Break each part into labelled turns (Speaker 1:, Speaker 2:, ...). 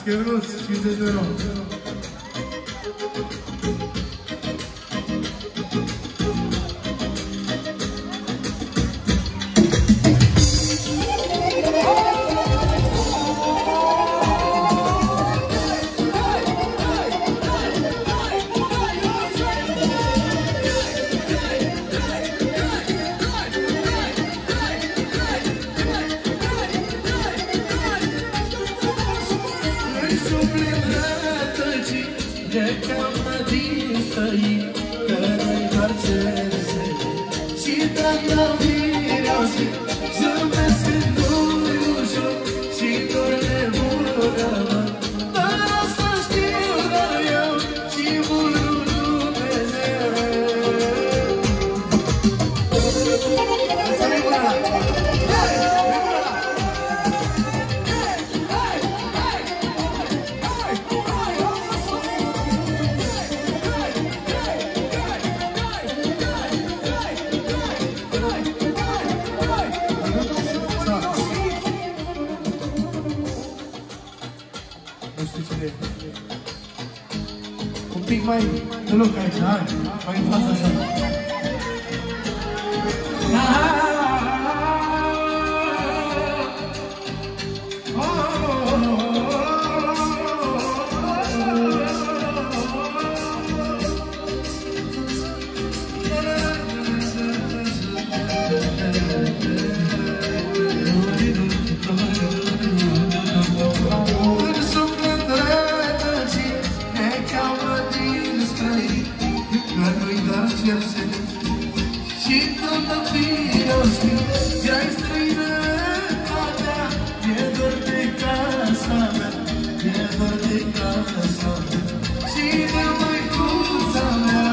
Speaker 1: Schernuț, 50 de euro. Un pic mai deloc aici, hai, mai în față așa. Și toată firosii, ea-i străinătatea, e doar de casa mea, e doar de casa mea, și de măicuța mea.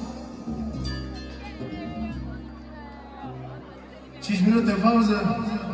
Speaker 1: Cinci minute pauză.